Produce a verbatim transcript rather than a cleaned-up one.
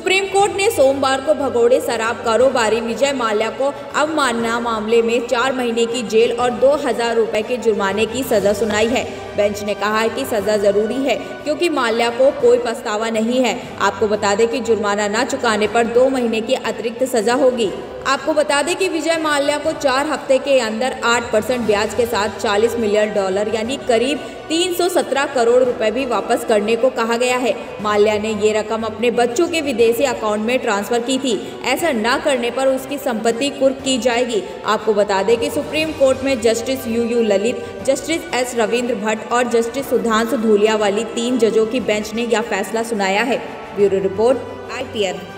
Supreme court ने सोमवार को भगोड़े शराब कारोबारी विजय माल्या को अवमानना मामले में चार महीने की जेल और दो हजार रुपए के जुर्माने की सजा सुनाई है। बेंच ने कहा है कि सजा जरूरी है क्योंकि माल्या को कोई पछतावा नहीं है। आपको बता दें कि जुर्माना न चुकाने पर दो महीने की अतिरिक्त सजा होगी। आपको बता दें कि विजय माल्या को चार हफ्ते के अंदर आठ परसेंट ब्याज के साथ चालीस मिलियन डॉलर यानी करीब तीन सौ सत्रह करोड़ रुपए भी वापस करने को कहा गया है। माल्या ने ये रकम अपने बच्चों के विदेशी अकाउंट में ट्रांसफर की थी। ऐसा न करने पर उसकी संपत्ति कुर्क की जाएगी। आपको बता दें कि सुप्रीम कोर्ट में justice U U Lalit, justice S Ravindra Bhatt और जस्टिस सुधांशु धूलिया वाली तीन जजों की बेंच ने यह फैसला सुनाया है। Bureau report I T N.